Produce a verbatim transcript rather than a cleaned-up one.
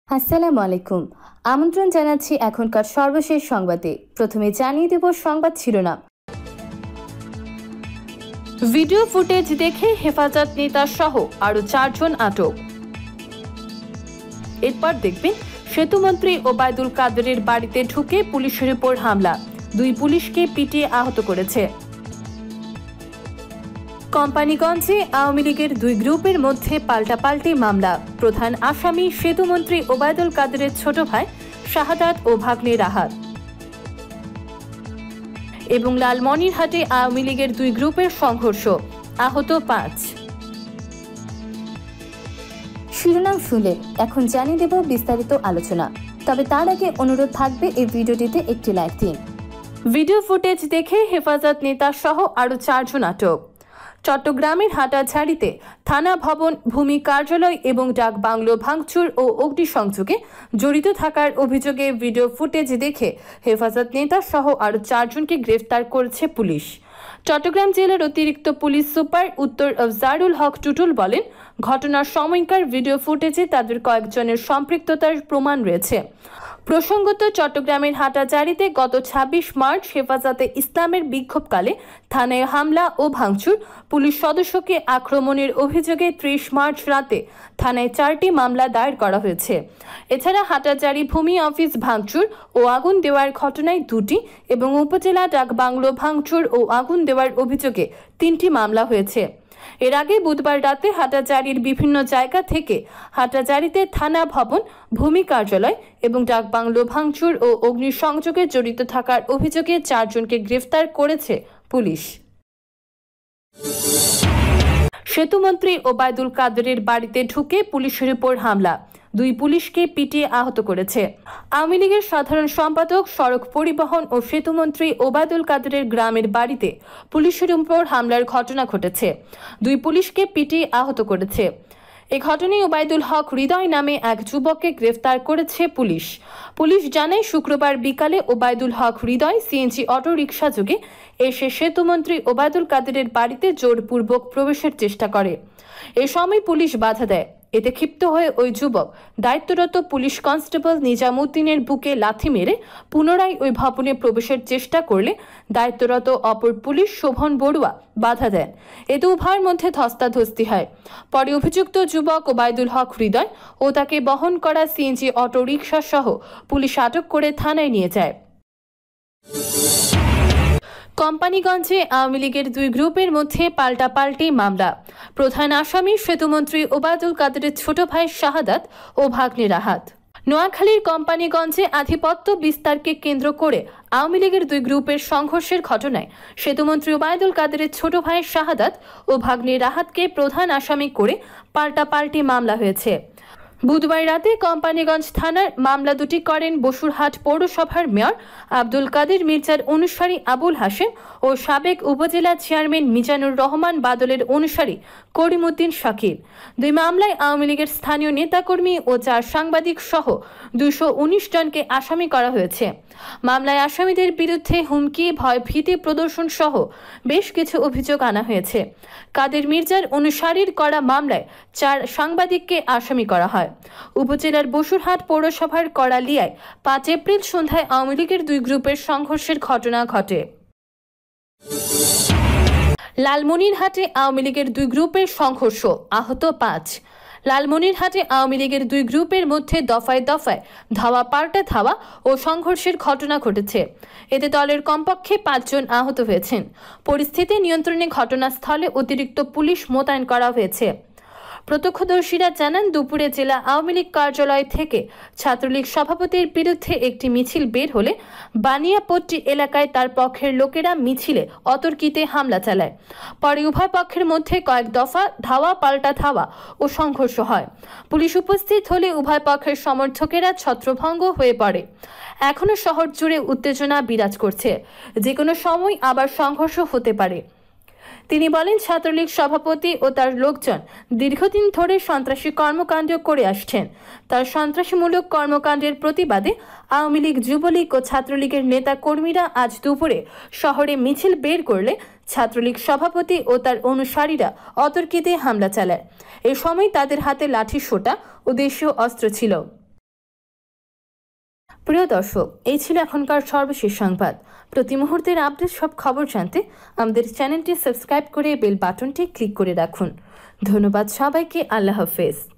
আসসালামু আলাইকুম। আমন্ত্রণ জানাচ্ছি এখনকার সর্বশেষ সংবাদে। প্রথমে জানিয়ে দেব সংবাদ শিরোনাম। ভিডিও ফুটেজ দেখে হেফাজত নেতা সহ আরো চারজন আটক। এরপর দেখবেন সেতুমন্ত্রী ওবায়দুল কাদেরের বাড়িতে ঢুকে পুলিশের উপর হামলা, দুই পুলিশকে পিটিয়ে আহত করেছে। কোম্পানিগঞ্জে আওয়ামী লীগের দুই গ্রুপের মধ্যে পাল্টাপাল্টি মামলা, প্রধান আসামি সেতুমন্ত্রী ওবায়দুল কাদেরের ছোট ভাই শাহাদাত ও ভাগ্নে রাহাত। এবং লালমনিরহাটে আওয়ামী লীগের দুই গ্রুপের সংঘর্ষ, আহত পাঁচ। শিরোনাম শুনলে এখন জানিয়ে দেব বিস্তারিত আলোচনা। তবে তার আগে অনুরোধ থাকবে এই ভিডিওটিতে একটি লাইক দিন। ভিডিও ফুটেজ দেখে হেফাজত নেতা সহ আরো চারজন আটক। চট্টগ্রামের হাটাঝাড়িতে থানা ভবন, ভূমি কার্যালয় এবং ডাক বাংলো ভাঙচুর ও অগ্নিসংযোগে জড়িত থাকার অভিযোগে ভিডিও ফুটেজ দেখে হেফাজত নেতা সহ আরো চারজনকে গ্রেফতার করেছে পুলিশ। চট্টগ্রাম জেলার অতিরিক্ত পুলিশ সুপার উত্তর আফজারুল হক টুটুল বলেন, ঘটনার সময়কার ভিডিও ফুটেজে তাদের কয়েকজনের সম্পৃক্ততার প্রমাণ রয়েছে। প্রসঙ্গত, চট্টগ্রামের হাটাজারিতে গত ছাব্বিশ মার্চ হেফাজতে ইসলামের বিক্ষোভকালে থানায় হামলা ও ভাঙচুর, পুলিশ সদস্যকে আক্রমণের অভিযোগে ত্রিশ মার্চ রাতে থানায় চারটি মামলা দায়ের করা হয়েছে। এছাড়া হাটাজারি ভূমি অফিস ভাঙচুর ও আগুন দেওয়ার ঘটনায় দুটি এবং উপজেলা ডাক বাংলো ভাঙচুর ও আগুন দেওয়ার অভিযোগে তিনটি মামলা হয়েছে। এর আগে বুধবার রাতে হাটাজারির বিভিন্ন জায়গা থেকে হাটাজারিতে থানা ভবন, ভূমি কার্যালয় এবং ডাক বাংলো ভাঙচুর ও অগ্নিসংযোগে জড়িত থাকার অভিযোগে চারজনকে গ্রেফতার করেছে পুলিশ। সেতুমন্ত্রী ওবায়দুল কাদেরের বাড়িতে ঢুকে পুলিশের উপর হামলা, দুই পুলিশকে পিটিয়ে আহত করেছে। আওয়ামী লীগের সাধারণ সম্পাদক, সড়ক পরিবহন ও সেতুমন্ত্রী ওবায়দুল কাদেরের গ্রামের বাড়িতে পুলিশের উপর হামলার ঘটনা ঘটেছে, দুই পুলিশকে পিটিয়ে আহত করেছে। এ ঘটনায় ওবায়দুল হক হৃদয় নামে এক যুবককে গ্রেফতার করেছে পুলিশ। পুলিশ জানায়, শুক্রবার বিকালে Obaidul Haque Hridoy CNG auto rickshaw যোগে এসে সেতুমন্ত্রী ওবায়দুল কাদেরের বাড়িতে জোরপূর্বক প্রবেশের চেষ্টা করে। এ সময় পুলিশ বাধা দেয়। এতে ক্ষিপ্ত হয়ে ওই যুবক দায়িত্বরত পুলিশ কনস্টেবল নিজামুদ্দিনের বুকে লাথি মেরে পুনরায় ওই ভবনে প্রবেশের চেষ্টা করলে দায়িত্বরত অপর পুলিশ শোভন বড়ুয়া বাধা দেন। এতে উভয়ের মধ্যে ধস্তাধস্তি হয়। পরে অভিযুক্ত যুবক ওবায়দুল হক হৃদয় ও তাকে বহন করা সিএনজি অটো রিকশা সহ পুলিশ আটক করে থানায় নিয়ে যায়। কোম্পানিগঞ্জে আওয়ামী লীগের দুই গ্রুপের মধ্যে পাল্টাপাল্টি মামলা, প্রধান আসামি সেতুমন্ত্রী ওবায়দুল কাদেরের ছোট ভাই শাহাদাত ও ভাগ্নে রাহাত। নোয়াখালীর কোম্পানিগঞ্জে আধিপত্য বিস্তারকে কেন্দ্র করে আওয়ামী লীগের দুই গ্রুপের সংঘর্ষের ঘটনায় সেতুমন্ত্রী ওবায়দুল কাদেরের ছোট ভাই শাহাদাত ও ভাগ্নে রাহাতকে প্রধান আসামি করে পাল্টাপাল্টি মামলা হয়েছে। বুধবার রাতে কোম্পানিগঞ্জ থানার মামলা দুটি করেন বসুরহাট পৌরসভার মেয়র আব্দুল কাদের মির্জার অনুসারী আবুল হাশেম ও সাবেক উপজেলা চেয়ারম্যান মিজানুর রহমান বাদলের অনুসারী করিমউদ্দিন শাকির। দুই মামলায় আওয়ামী লীগের স্থানীয় নেতাকর্মী ও চার সাংবাদিক সহ দুশো উনিশ জনকে আসামি করা হয়েছে। মামলায় আসামিদের বিরুদ্ধে হুমকি, ভয় ভীতি প্রদর্শন সহ বেশ কিছু অভিযোগ আনা হয়েছে। কাদের মির্জার অনুসারীর করা মামলায় চার সাংবাদিককে আসামি করা হয়। উপজেলার বসুরহাট পৌরসভার কড়ালিয়ায় পাঁচ এপ্রিল সন্ধ্যায় আওয়ামী লীগের দুই গ্রুপের সংঘর্ষের ঘটনা ঘটে। লালমনিরহাটে আওয়ামী লীগের দুই গ্রুপের সংঘর্ষ, আহত পাঁচ। লালমনিরহাটে আওয়ামী লীগের দুই গ্রুপের মধ্যে দফায় দফায় ধাওয়া পাল্টা ধাওয়া ও সংঘর্ষের ঘটনা ঘটেছে। এতে দলের কমপক্ষে পাঁচজন আহত হয়েছেন। পরিস্থিতি নিয়ন্ত্রণে ঘটনাস্থলে অতিরিক্ত পুলিশ মোতায়েন করা হয়েছে। প্রত্যক্ষদর্শীরা জানান, দুপুরে জেলা আওয়ামী লীগ কার্যালয় থেকে ছাত্রলীগ সভাপতির বিরুদ্ধে একটি মিছিল বের হলে বানিয়াপট্টি এলাকায় তার পক্ষের লোকেরা মিছিলে অতর্কিতে হামলা চালায়। পরে উভয় পক্ষের মধ্যে কয়েক দফা ধাওয়া পাল্টা ধাওয়া ও সংঘর্ষ হয়। পুলিশ উপস্থিত হলে উভয় পক্ষের সমর্থকেরা ছত্রভঙ্গ হয়ে পড়ে। এখনো শহর জুড়ে উত্তেজনা বিরাজ করছে, যে কোনো সময় আবার সংঘর্ষ হতে পারে। তিনি বলেন, ছাত্রলীগ সভাপতি ও তার লোকজন দীর্ঘদিন ধরে সন্ত্রাসী কর্মকাণ্ড করে আসছেন। তার সন্ত্রাসীমূলক কর্মকাণ্ডের প্রতিবাদে আওয়ামী লীগ, যুবলীগ ও ছাত্রলীগের নেতা কর্মীরা আজ দুপুরে শহরে মিছিল বের করলে ছাত্রলীগ সভাপতি ও তার অনুসারীরা অতর্কিতে হামলা চালায়। এই সময় তাদের হাতে লাঠি, সোঁটা ও দেশীয় অস্ত্র ছিল। প্রিয় দর্শক, এই ছিল এখনকার সর্বশেষ সংবাদ। প্রতি মুহূর্তের আপডেট সব খবর জানতে আমাদের চ্যানেলটি সাবস্ক্রাইব করে বেল বাটনটি ক্লিক করে রাখুন। ধন্যবাদ সবাইকে। আল্লাহ হাফেজ।